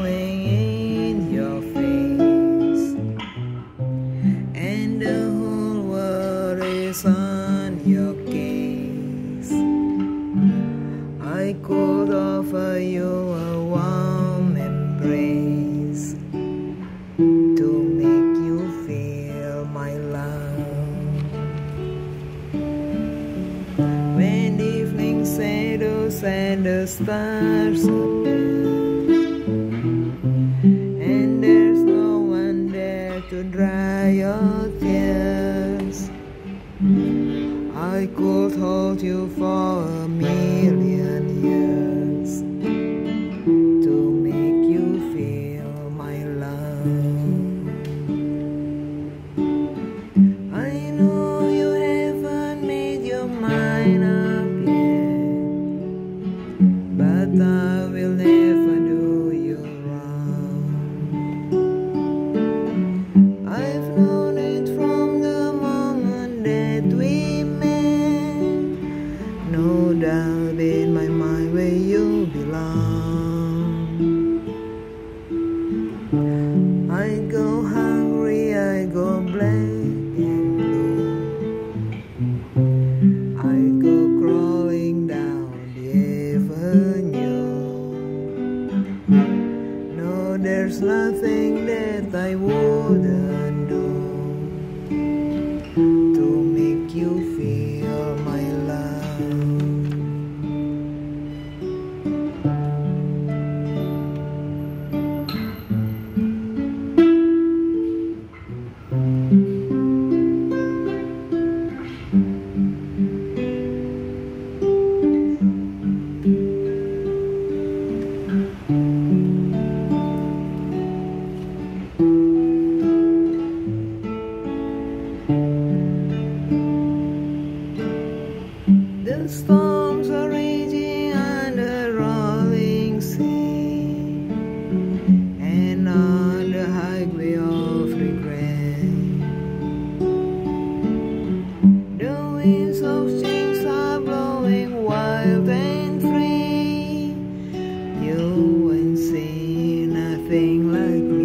glowing in your face, and the whole world is on your case. I could offer you a warm embrace to make you feel my love. When evening shadows and the stars appear, and there's no one there to dry your tears, I could hold you for a million years to make you feel my love. I know you haven't made your mind up yet, but I will never do you wrong. I've known it from the moment that we met, no doubt in my mind where you belong. I go hungry, I go black and blue, I go crawling down the avenue. No, there's nothing that I wouldn't do to make you feel my love. The storms are raging on the rolling sea, and on the highway of regret, the winds of change are blowing wild and free. You ain't seen nothing like me.